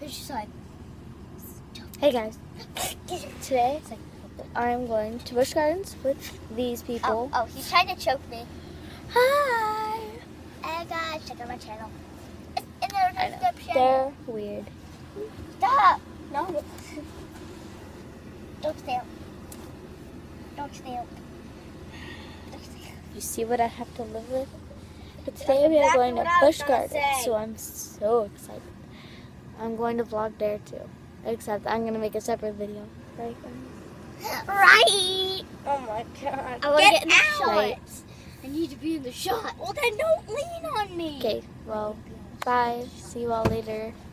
It's just like, Hey guys, today I'm going to Busch Gardens with these people. oh, he's trying to choke me. Hi! Hey guys, check out my channel. It's in the I know, description. they're weird. Stop! No. Don't steal. Don't steal. Don't steal. You see what I have to live with? But today we are going to Busch Gardens, so I'm so excited. I'm going to vlog there too, except I'm going to make a separate video. Right? Right! Oh my god. I want to get in the Right. shots. I need to be in the shot. Well, then don't lean on me. Okay, well, bye. See you all later.